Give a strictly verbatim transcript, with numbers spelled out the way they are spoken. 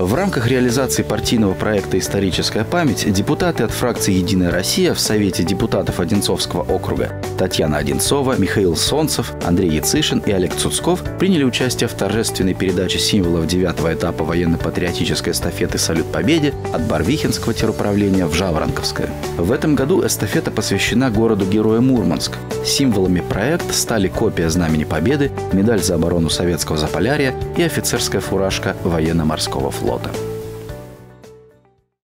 В рамках реализации партийного проекта «Историческая память» депутаты от фракции «Единая Россия» в Совете депутатов Одинцовского округа Татьяна Одинцова, Михаил Солнцев, Андрей Яцишин и Олег Цуцков приняли участие в торжественной передаче символов девятого этапа военно-патриотической эстафеты «Салют Победе» от Барвихинского теруправления в Жаворонковское. В этом году эстафета посвящена городу-герою Мурманск. Символами проекта стали копия Знамени Победы, медаль за оборону Советского Заполярья и офицерская фуражка военно-морского флота.